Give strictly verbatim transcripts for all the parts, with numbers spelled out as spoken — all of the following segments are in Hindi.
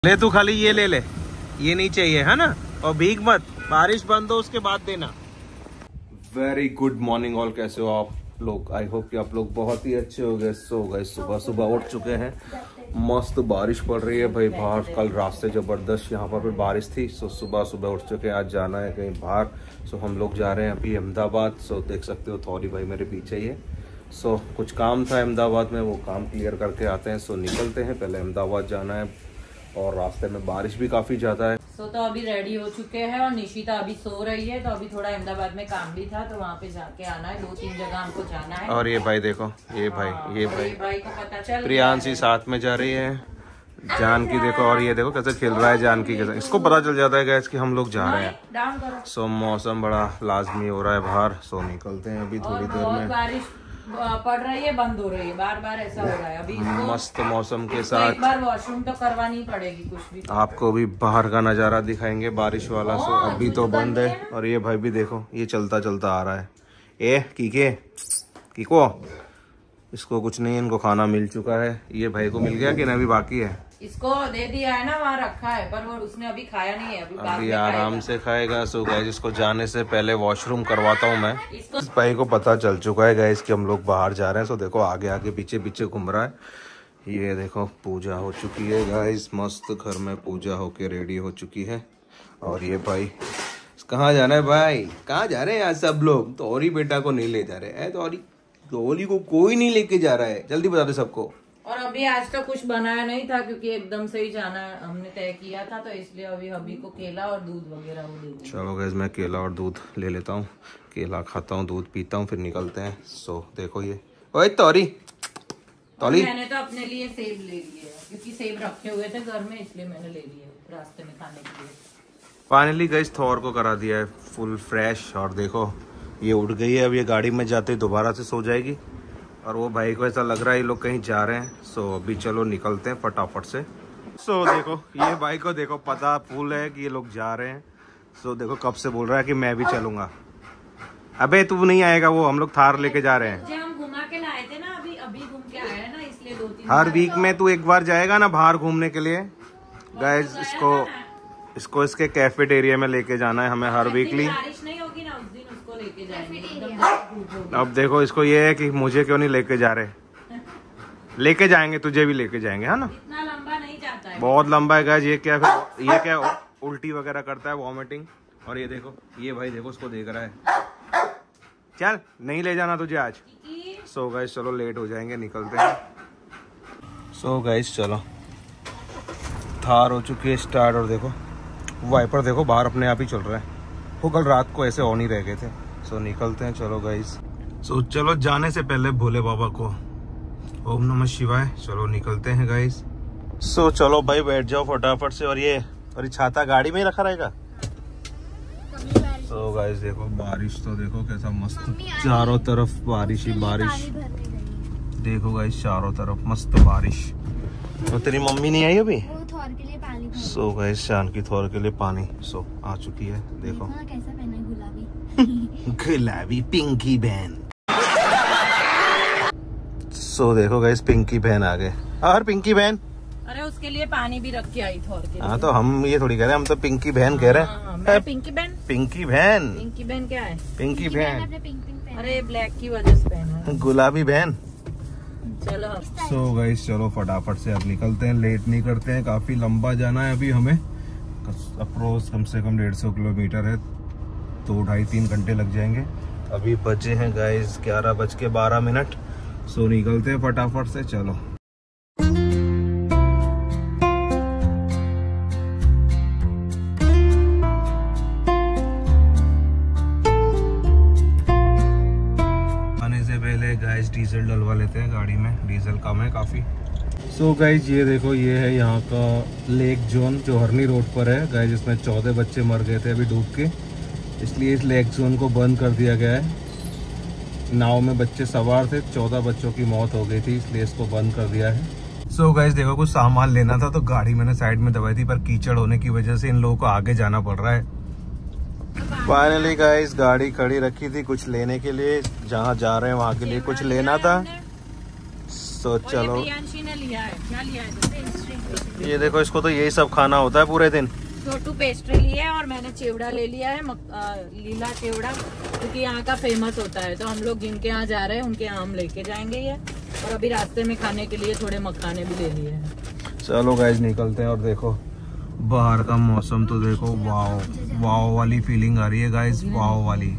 ले तू खाली ये ले ले, ये नहीं चाहिए है ना, और भीग मत, बारिश बंद हो उसके बाद देना। वेरी गुड मॉर्निंग ऑल, कैसे हो आप लोग? आई होप कि आप लोग बहुत ही अच्छे हो गए। सो गए सुबह सुबह उठ चुके हैं, मस्त बारिश पड़ रही है भाई बाहर। कल रात से जबरदस्त यहाँ पर बारिश थी। सो सुबह सुबह उठ चुके हैं, आज जाना है कहीं बाहर। सो हम लोग जा रहे हैं अभी अहमदाबाद। सो देख सकते हो थौरी भाई मेरे पीछे ही है। सो कुछ काम था अहमदाबाद में, वो काम क्लियर करके आते हैं। सो निकलते हैं, पहले अहमदाबाद जाना है और रास्ते में बारिश भी काफी ज्यादा है। सो तो अभी रेडी हो चुके हैं और निशिता अभी सो रही है, तो अभी थोड़ा अहमदाबाद में काम भी था तो वहाँ पे जाके आना है, दो तीन जगह हमको जाना है। और ये भाई देखो, ये भाई हाँ, ये भाई भाई भाई को पता चल, प्रियांशी साथ में जा रही है। जानकी देखो, और ये देखो कैसे खेल रहा है जानकी के साथ। इसको पता चल जाता है गैस कि हम लोग जा रहे हैं। सो मौसम बड़ा लाजमी हो रहा है बाहर। सो निकलते हैं अभी थोड़ी देर में। बारिश पड़ रही है, बंद हो रही है, बार बार ऐसा हो रहा है। अभी मस्त मौसम के साथ एक बार वॉशरूम तो करवानी पड़ेगी कुछ भी। आपको भी बाहर का नजारा दिखाएंगे बारिश वाला। सो अभी तो बंद है। और ये भाई भी देखो, ये चलता चलता आ रहा है। ए कीके कीको, इसको कुछ नहीं, इनको खाना मिल चुका है। ये भाई को मिल गया कि ना अभी बाकी है? इसको दे दिया है ना, वहाँ रखा है, पर वो उसने अभी खाया नहीं है। अभी, अभी आराम से खाएगा। सो गाइस इसको जाने से पहले वॉशरूम करवाता हूँ मैं। इस भाई को पता चल चुका है गाइस कि हम लोग बाहर जा रहे हैं। सो देखो आगे आगे पीछे पीछे घूम रहा है। ये देखो पूजा हो चुकी है गाइस, मस्त घर में पूजा होके रेडी हो चुकी है। और ये भाई कहाँ जा रहे हैं भाई, कहाँ जा रहे हैं आज सब लोग? तो और ही बेटा को नहीं ले जा रहे हैं, तो और ही को कोई नहीं लेके जा रहा है, जल्दी बता दे सबको। और अभी आज तो कुछ बनाया नहीं था क्योंकि एकदम से ही जाना हमने तय किया था, तो इसलिए अभी अभी को केला और दूध वगैरह वो दे। चलो गाइस मैं केला और दूध ले लेता हूँ, केला खाता हूँ, दूध पीता हूँ, फिर निकलते हैं। सो देखो ये ओए तौरी तौली, मैंने तो अपने लिए सेब ले लिए क्योंकि सेब रखे हुए थे घर में, इसलिए मैंने ले लिए रास्ते में खाने के लिए। फाइनली गाइस थौर को करा दिया है फुल फ्रेश। और देखो ये उठ गई है, अब ये गाड़ी में जाते ही दोबारा से सो जाएगी। और वो भाई को ऐसा लग रहा है ये लोग कहीं जा रहे हैं। सो अभी चलो निकलते हैं फटाफट से। सो देखो ये भाई को देखो पता फुल है कि ये लोग जा रहे हैं। सो देखो कब से बोल रहा है कि मैं भी चलूंगा। अबे तू नहीं आएगा, वो हम लोग थार लेके जा रहे हैं। हम घुमा के लाए थे ना, अभी अभी घूम के आए हैं ना, इसलिए दो तीन हर वीक में तू एक बार जाएगा ना बाहर घूमने के लिए। गाइस इसको इसको इसके कैफेटेरिया में लेके जाना है हमें हर वीकली। बारिश नहीं होगी ना उस दिन, उसको लेके जाएंगे। अब देखो इसको ये है कि मुझे क्यों नहीं लेके जा रहे, लेके जाएंगे, तुझे भी लेके जाएंगे है ना। इतना लंबा नहीं जाता है, बहुत लंबा है गाइस। ये क्या फिर ये क्या उल्टी वगैरह करता है, वॉमिटिंग। और ये देखो ये भाई देखो उसको देख रहा है। चल नहीं ले जाना तुझे आज। सो गाइस चलो लेट हो जाएंगे, निकलते हैं। सो गाइस चलो थार हो चुकी है स्टार्ट। और देखो वाइपर देखो बाहर अपने आप ही चल रहा है, वो कल रात को ऐसे ऑन ही रह गए थे। सो निकलते हैं चलो गाइस। सो चलो जाने से पहले भोले बाबा को ओम नमः शिवाय। चलो निकलते हैं गाइस। सो चलो भाई बैठ जाओ फटाफट से। और ये और ये छाता गाड़ी में ही रखा रहेगा। सो गाइस देखो बारिश तो देखो कैसा मस्त, चारों तरफ बारिश ही बारिश। देखो गाइस चारों तरफ मस्त बारिश। तो तेरी मम्मी नहीं आई अभी? सो गाइस शान की थौर के लिए पानी सो आ चुकी है। देखो कैसा पहना है, गुलाबी गुलाबी पिंकी बहन। सो देखो गाइस पिंकी बहन आ गए। और पिंकी बहन, अरे उसके लिए पानी भी रख के आई थोर के। हाँ तो हम ये थोड़ी कह रहे हैं, हम तो पिंकी बहन कह रहे हैं। पिंकी बहन, पिंकी बहन, पिंकी बहन क्या है? पिंकी बहन, अरे ब्लैक की वजह से पहना, गुलाबी बहन। चलो सो गाइस चलो फटाफट से अब निकलते हैं, लेट नहीं करते हैं। काफी लंबा जाना है अभी हमें, अप्रोच कम से कम डेढ़ सौ किलोमीटर है, तो ढाई तीन घंटे लग जाएंगे। अभी बजे हैं गाइस ग्यारह बज के बारह मिनट। सो निकलते हैं फटाफट से, चलो। आने से पहले गाइस डीजल डलवा लेते हैं गाड़ी में, डीजल कम है काफी। सो गाइस ये देखो ये है यहाँ का लेक जोन जो हरनी रोड पर है गाइस। इसमें चौदह बच्चे मर गए थे अभी डूब के, इसलिए इस लेक जोन को बंद कर दिया गया है। नाव में बच्चे सवार थे, चौदह बच्चों की मौत हो गई थी, इसलिए इसको बंद कर दिया है। सो so गाइस देखो कुछ सामान लेना था तो गाड़ी मैंने साइड में दबाई थी, पर कीचड़ होने की वजह से इन लोगों को आगे जाना पड़ रहा है। फाइनली गाइस गाड़ी खड़ी रखी थी कुछ लेने के लिए, जहाँ जा रहे हैं वहाँ के लिए कुछ लेना था। सो चलो प्रियांशी ने लिया है, क्या लिया है? ये देखो, इसको तो यही सब खाना होता है पूरे दिन। छोटू पेस्ट्री लिया है और मैंने चिवड़ा ले लिया है, मक, आ, लीला चिवड़ा, क्योंकि यहाँ का फेमस होता है। तो हम लोग जिनके यहाँ जा रहे हैं उनके यहाँ हम लेके जाएंगे ये, और अभी रास्ते में खाने के लिए थोड़े मखाने भी ले लिए हैं। चलो गाइस निकलते हैं। और देखो बाहर का मौसम तो देखो, वाओ वाओ वाली फीलिंग आ रही है गाइस, वाओ वाली।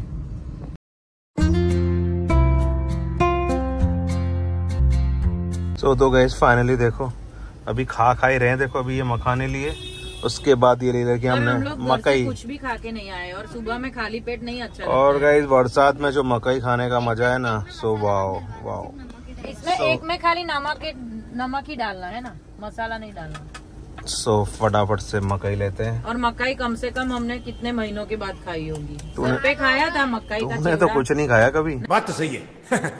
सो तो गाइस फाइनली देखो, अभी खा खा ही रहे हैं। देखो अभी ये मखाने लिए, उसके बाद ये ले लेके हमने हम मकई। कुछ भी खा के नहीं आए और सुबह में खाली पेट नहीं अच्छा लगता। और गाइस बरसात में जो मकई खाने का मजा है ना, सो वाओ वाओ। इसमें so, एक में खाली नमक नमक ही डालना है ना, मसाला नहीं डालना। सो so, फटाफट से मकई लेते हैं। और मकई कम से कम हमने कितने महीनों के बाद खाई होगी। घर पे खाया था मकई का। तुमने तो कुछ नहीं खाया कभी। बात तो सही है।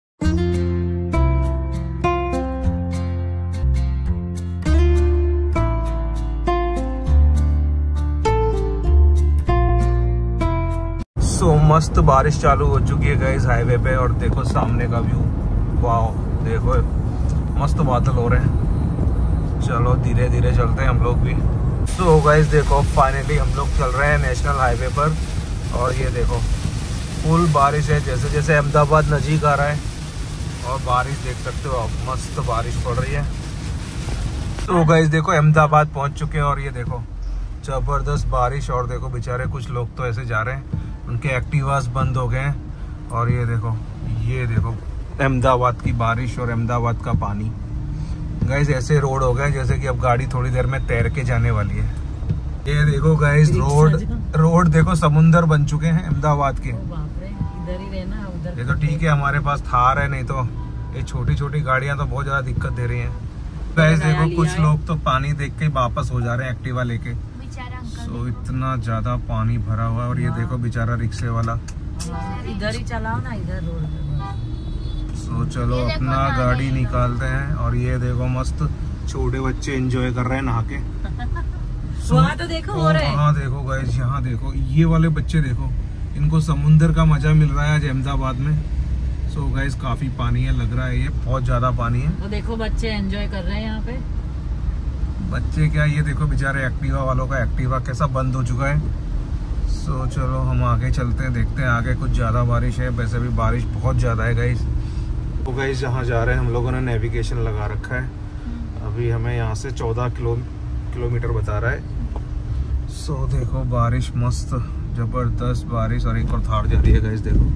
सो so, मस्त बारिश चालू हो चुकी है गाइस हाईवे पे। और देखो सामने का व्यू, वाओ देखो मस्त बादल हो रहे हैं। चलो धीरे धीरे चलते हैं हम लोग भी। सो so, गाइस देखो फाइनली हम लोग चल रहे हैं नेशनल हाईवे पर। और ये देखो फुल बारिश है, जैसे जैसे अहमदाबाद नज़दीक आ रहा है। और बारिश देख सकते हो आप, मस्त बारिश पड़ रही है। तो so, गाइस देखो अहमदाबाद पहुंच चुके हैं। और ये देखो जबरदस्त बारिश। और देखो बेचारे कुछ लोग तो ऐसे जा रहे हैं, उनके एक्टिवास बंद हो गए हैं। और ये देखो, ये देखो अहमदाबाद की बारिश और अहमदाबाद का पानी। गाइस ऐसे रोड हो गए जैसे कि अब गाड़ी थोड़ी देर में तैर के जाने वाली है। ये देखो गाइस रोड रोड देखो समुंदर बन चुके हैं अहमदाबाद के। इधर ही रहना, उधर। ये तो ठीक है हमारे पास थार है, नहीं तो ये छोटी छोटी गाड़ियां तो बहुत ज्यादा दिक्कत दे रही हैं। गाइस देखो कुछ लोग तो पानी देख के वापस हो जा रहे हैं एक्टिवा लेके। तो इतना ज्यादा पानी भरा हुआ है। और ये देखो बेचारा रिक्शे वाला। इधर ही चलाओ ना, इधर रोड पे। सो चलो अपना गाड़ी निकालते हैं। और ये देखो मस्त छोटे बच्चे एंजॉय कर रहे हैं नहा के। वहाँ तो देखो हो रहे हैं। हाँ देखो गाइस, यहाँ देखो ये वाले बच्चे देखो, इनको समुंदर का मजा मिल रहा है आज अहमदाबाद में। सो गाइस काफी पानी है, लग रहा है ये बहुत ज्यादा पानी है। वो देखो बच्चे एंजॉय कर रहे हैं यहाँ पे। बच्चे क्या, ये देखो बेचारे एक्टिवा वालों का एक्टिवा कैसा बंद हो चुका है। सो चलो हम आगे चलते हैं, देखते हैं आगे कुछ ज़्यादा बारिश है। वैसे भी बारिश बहुत ज़्यादा है गाइस। तो गाइस जहाँ जा रहे हैं हम लोगों ने नेविगेशन लगा रखा है। अभी हमें यहाँ से चौदह किलो किलोमीटर बता रहा है। सो देखो बारिश मस्त जबरदस्त बारिश। और एक और थार जा रही है गाइस देखो।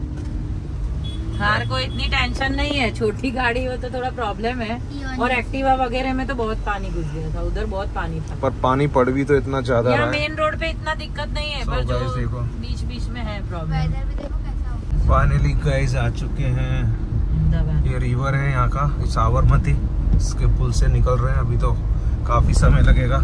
थार को इतनी टेंशन नहीं है, छोटी गाड़ी हो तो थोड़ा प्रॉब्लम है। और एक्टिवा वगैरह में तो बहुत पानी घुस गया था, उधर बहुत पानी था। पर पानी पड़ भी तो इतना ज्यादा रहा है। मेन रोड पे इतना दिक्कत नहीं है, पर जो बीच बीच में है प्रॉब्लम। फाइनली गाइस आ चुके हैं। ये रिवर है यहाँ का, साबरमती। इसके पुल से निकल रहे हैं, अभी तो काफी समय लगेगा।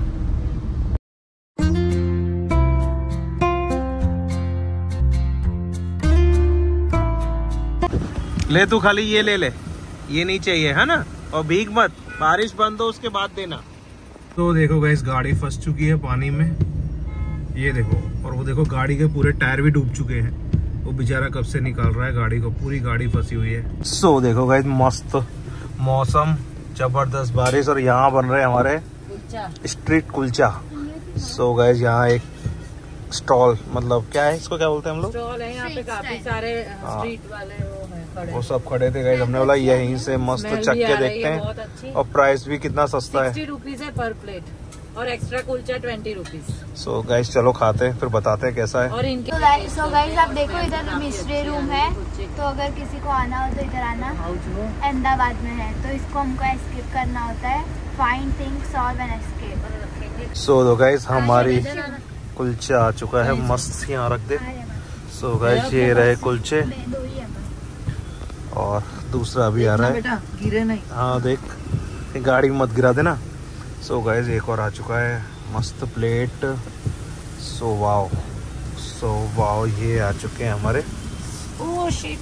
ले तू खाली ये ले ले, ये नहीं चाहिए है ना। और भीग मत, बारिश बंद हो उसके बाद देना। तो देखो गाइस गाड़ी फंस चुकी है पानी में, ये देखो। और वो देखो गाड़ी के पूरे टायर भी डूब चुके हैं। वो बेचारा कब से निकाल रहा है गाड़ी को, पूरी गाड़ी फंसी हुई है। सो देखो गाइस मस्त मौसम, जबरदस्त बारिश। और यहाँ बन रहे हमारे स्ट्रीट कुलचा। सो गाइस यहाँ एक स्टॉल, मतलब क्या है इसको, क्या बोलते हैं हम लोग, स्टॉल है। यहाँ पे काफी सारे स्ट्रीट वाले वो है खड़े। वो सब खड़े थे गाइस। हमने बोला यहीं से मस्त चख के देखते हैं। और प्राइस भी कितना सस्ता है, सिक्सटी रुपीज है पर प्लेट। और extra kulcha twenty rupees. So guys चलो खाते हैं, फिर बताते हैं कैसा है। और इनके सो गाइस आप देखो इधर मिस्ट्री रूम है, तो अगर किसी को आना हो तो इधर आना। अहमदाबाद में है तो इसको हमको एस्केप करना होता है। Find things solve and escape. So दो गाइस हमारी कुलचा आ चुका है, मस्त यहाँ रख दे। सो गाइस ये रहे कुलचे। और दूसरा भी आ रहा है, बेटा गिरे नहीं। हाँ देख, गाड़ी मत गिरा देना। सो गाइस एक और आ चुका है, मस्त plate. So wow, so wow ये आ चुके हैं हमारे। Oh shit.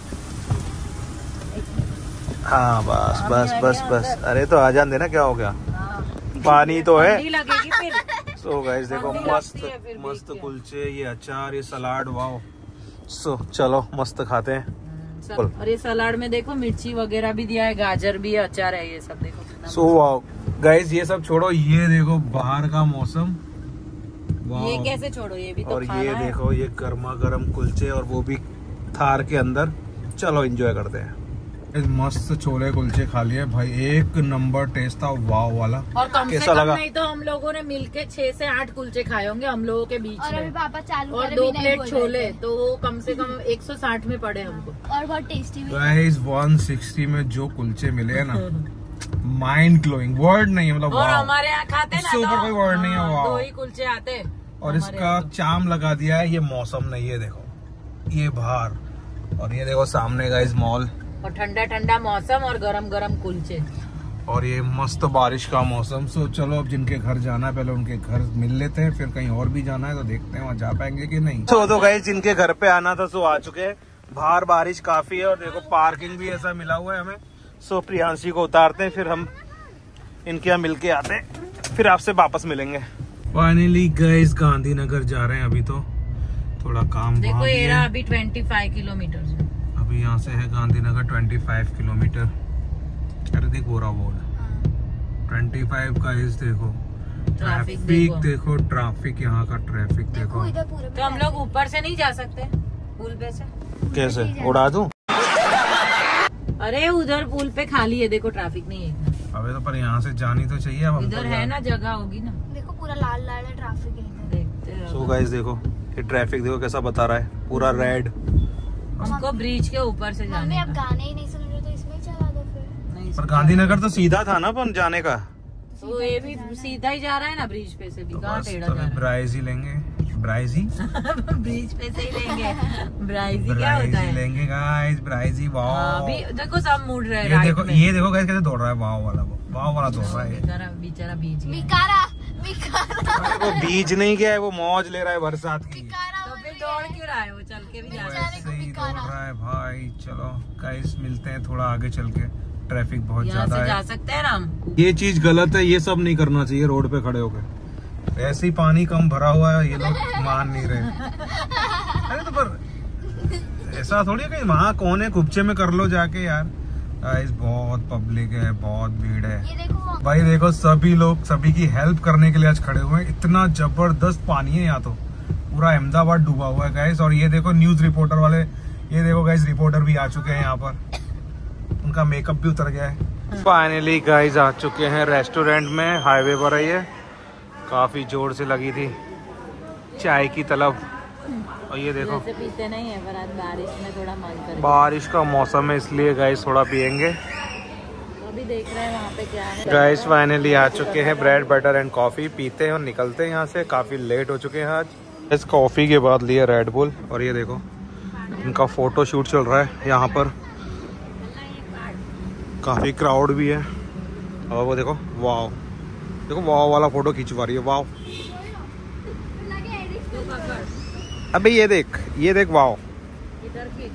हाँ बस बस बस बस। अरे तो आ जान देना, क्या हो गया, पानी तो है। लगेगी फिर। सो गाइस देखो मस्त मस्त कुलचे, ये अचार, ये सलाद, वाओ। सो चलो मस्त खाते हैं। और ये सलाद में देखो मिर्ची वगैरह भी दिया है, गाजर भी है, अचार है, ये सब देखो। सो वाओ गाइस ये सब छोड़ो, ये देखो बाहर का मौसम। ये कैसे छोड़ो, ये भी तो और खाना ये है। देखो ये गर्मा गर्म कुलचे, और वो भी थार के अंदर। चलो एंजॉय करते हैं। मस्त छोले कुलचे खा लिए भाई, एक नंबर टेस्ट था, वाव वाला। और कम से कैसा कम लगा? नहीं तो हम लोगों ने मिलके छह से आठ कुलचे खाए होंगे हम लोगों के बीच और अभी में, पापा चालू और करे दो भी नहीं प्लेट बोल रहे छोले, थे। तो वो कम से कम एक सौ साठ में पड़े हमको। और बहुत टेस्टी भी। गाइस एक सौ साठ में जो कुलचे मिले हैं ना, माइंड ब्लोइंग, वर्ड नहीं है मतलब। और वाव। हमारे यहाँ खाते ना इससे ऊपर तो कोई word नहीं है, हाँ, वाव। दो ही कुलचे आते। और इसका चाम लगा दिया है ये मौसम ने, ये देखो ये बाहर, और ये देखो सामने गाइस मॉल, और ठंडा ठंडा मौसम और गरम गरम कुलचे, और ये मस्त बारिश का मौसम। सो चलो अब जिनके घर जाना है पहले उनके घर मिल लेते हैं, फिर कहीं और भी जाना है तो देखते हैं वहाँ जा पाएंगे कि नहीं। तो तो गाइस जिनके घर पे आना था सो आ चुके हैं। बाहर बारिश काफी है, और देखो पार्किंग भी ऐसा मिला हुआ है हमें। सो प्रियांशी को उतारते हैं, फिर हम इनके यहाँ मिल के आते हैं, फिर आपसे वापस मिलेंगे। फाइनली गाइस गांधीनगर जा रहे हैं। अभी तो थोड़ा काम देखो वहाँ भी ये है। रहा अभी पच्चीस किलोमीटर। अभी यहाँ से है गांधीनगर पच्चीस किलोमीटर। अरे देख हो रहा बोल पच्चीस का इस देखो ट्रैफिक देखो। देखो ट्रैफिक, यहाँ का ट्रैफिक देखो। इधर पूरे तो हम लोग ऊपर से नहीं जा सकते पुल पे से? कैसे उड़ा दूं? अरे उधर पुल पे खाली है, देखो ट्रैफिक नहीं है। अबे तो पर यहाँ से जानी तो चाहिए अब हमको इधर है यार। ना, जगह होगी ना। देखो पूरा लाल लाल है ट्रैफिक है इधर। देखते रहो। सो गाइस देखो ये ट्रैफिक देखो कैसा बता रहा है, पूरा रेड। हमको ब्रिज के ऊपर से मम्मी जाने अब का। गाने ही नहीं सुन रहे तो इसमें ही चला दो फिर। नहीं, पर गांधीनगर तो सीधा था ना अपन जाने का। तो ये भी सीधा ही जा रहा है ना, ब्रिज पे से भी तो कहाँ बस टेढ़ा तो जा रहा ब्राइज ही लेंगे, ब्राइज ही है? ब्रिज पे से ही लेंगे। ब्राइज ही क्या ब्राइज होता ही है? लेंगे गाइस, ब्राइज ही। हाँ, वाओ अभी देखो सब मुड़ रहे हैं ये राइट देखो, में। ये देखो गाइस कैसे दौड़ रहा है, वाओ वाला वाओ वाला दौड़ रहा है ये। बेचारा बेचारा बीच गया। बिकारा बिकारा अरे वो बीज नहीं गया है, वो मौज ले रहा है बरसात की। बिकारा तो फिर दौड़ क्यों रहा है वो, चल के भी जा रहा है। वैसे ही दौड़ रहा है भाई। चलो गाइस मिलते हैं थोड़ा आगे चल के, ट्रैफिक बहुत यहाँ ज्यादा से जा है। सकते हैं ना हम। ये चीज गलत है, ये सब नहीं करना चाहिए रोड पे खड़े होकर। ऐसे ही पानी कम भरा हुआ है, ये लोग मान नहीं रहे। अरे तो पर ऐसा थोड़ी है, कहीं वहाँ कोने कुपचे में कर लो जाके यार। गाइस बहुत पब्लिक है, बहुत भीड़ है। ये देखो भाई देखो सभी लोग सभी की हेल्प करने के लिए आज खड़े हुए हैं। इतना जबरदस्त पानी है यहाँ तो, पूरा अहमदाबाद डूबा हुआ है गाइस। और ये देखो न्यूज रिपोर्टर वाले, ये देखो गाइस रिपोर्टर भी आ चुके हैं यहाँ पर, उनका मेकअप भी उतर गया है। फाइनली गाइस आ चुके हैं रेस्टोरेंट में, हाईवे पर है ये। काफी जोर से लगी थी चाय की तलब। और ये देखो वैसे पीते नहीं है, पर आज बारिश में थोड़ा मन कर। बारिश का मौसम है इसलिए गाइस थोड़ा पियेंगे। अभी देख रहे हैं वहाँ पे क्या है। गाइस फाइनली आ चुके हैं, ब्रेड बटर एंड कॉफी पीते हैं और निकलते हैं यहाँ से। काफी लेट हो चुके हैं आज। इस कॉफी के बाद लिया रेड बुल। और ये देखो इनका फोटो शूट चल रहा है यहाँ पर, काफी क्राउड भी है। और वो देखो वाव, देखो वाव वाला फोटो खिंचवा रही है, वाव। अबे ये देख, ये देख वाव। इधर खींच।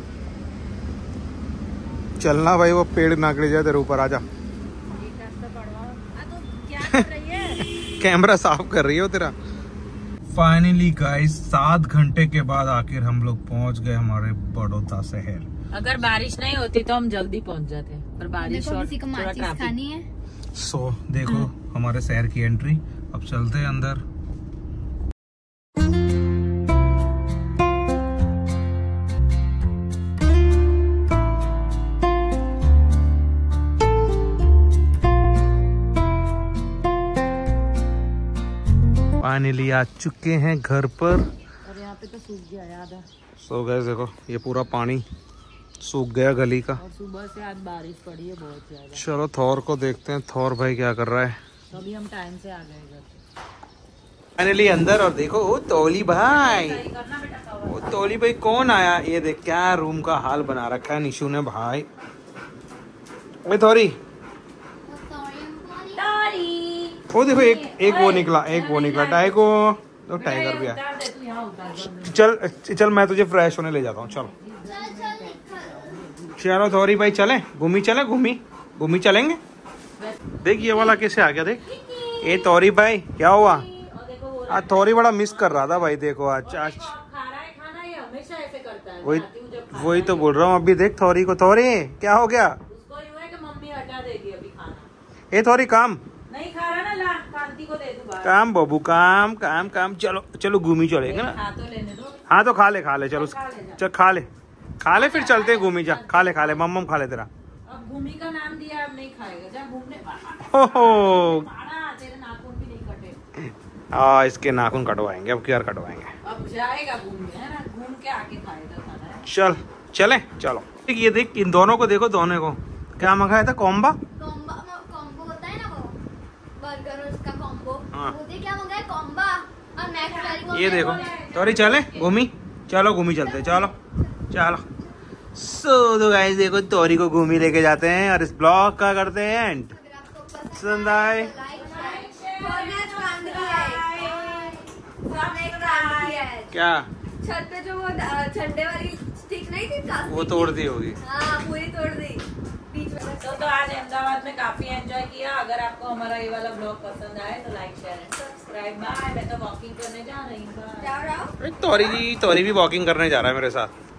चलना भाई, वो पेड़ ना गिर जाए तेरे ऊपर। आजा, एक रास्ता पड़वा। आ, तो क्या कर रही है? कैमरा साफ कर रही हो तेरा। फाइनली गाइस सात घंटे के बाद आखिर हम लोग पहुंच गए हमारे बड़ौदा शहर। अगर बारिश नहीं होती तो हम जल्दी पहुंच जाते, पर बारिश देखो और किसी को थोड़ा माचिस ट्रैफिक। खानी है। सो देखो हमारे शहर की एंट्री। अब चलते हैं अंदर। फाइनली आ चुके हैं घर पर। और यहाँ पे तो सूख गया याद है। सो गाइस देखो ये पूरा पानी सूख गया गली का। और सुबह से आज बारिश पड़ी है बहुत ज्यादा। चलो थौर को देखते हैं, थौर भाई क्या कर रहा है। तो अभी हम टाइम से आ गए घर। फाइनली अंदर। और देखो ओ तोली भाई, सही करना बेटा कवर। ओ तोली भाई कौन आया। ये देख क्या रूम का हाल बना रखा है निशु ने भाई। ओए थोरी, वो देखो एक एक वो निकला, एक वो निकला टाइको। तो टाइगर भी आया। उतार दे तू, यहाँ उतार दे। चल चल मैं तुझे फ्रेश होने ले जाता हूँ। चलो चलो थोरी भाई चले घूमी, चले घूमी घूमी चलेंगे। देख ये वाला कैसे आ गया, देख ये तोरी भाई क्या हुआ। और देखो वो आज थोड़ी बड़ा मिस कर रहा था भाई। देखो आज आज खा रहा है खाना, ये हमेशा ऐसे करता है। वही मैं आती हूँ जब खाता वही है। तो बोल रहा हूँ। अभी देख थोरी को, थोरी क्या हो गया। उसको यूं है कि मम्मी हटा देगी अभी खाना। ये थोड़ी काम आंटी को दे दूं बाहर। काम बाबू काम काम काम। चलो चलो घूमी चलेगा ना। हाँ तो लेने दो। हाँ तो खा ले खा ले चलो चल खा ले खा ले फिर चलते घूमी जा। खा ले खा ले मम्मम खा ले तेरा। अब भूमि का नाम दिया अब नहीं खाएगा। जा घूमने। हो हो तेरे नाखून भी नहीं कटे। हाँ इसके नाखून कटवाएंगे अब क्या कटवाएंगे। अब जाएगा घूमने है ना घूम के आके खाएगा खाना। चल चले चलो। ये देख इन दोनों को देखो दोनों को क्या मंगाया था कॉम्बा। कॉम्बो कॉम्बो होता है ना वो बर्गर और उसका कॉम्बो। हाँ। मुझे क्या मंगाया कॉम्बा और मैक्स वाली को ये देखो तोरी चले घूमी। चलो घूमी चलते चलो चलो। सो तो गाइस देखो तोरी को घूमी लेके जाते हैं और इस ब्लॉग का करते हैं एंड। पसंद आए क्या छत पे जो वो झंडे वाली स्टिक नहीं थी प्लास्टिक वो तोड़ दी होगी। हाँ पूरी तोड़ दी बीच में। तो, तो आज अहमदाबाद में काफी एंजॉय किया। अगर आपको हमारा ये वाला ब्लॉग पसंद आए तो like share and subscribe. Bye. मैं तो वॉकिंग करने जा रही हूँ। जाओ जाओ। तोरी जी तोरी भी वॉकिंग करने जा रहा है मेरे साथ।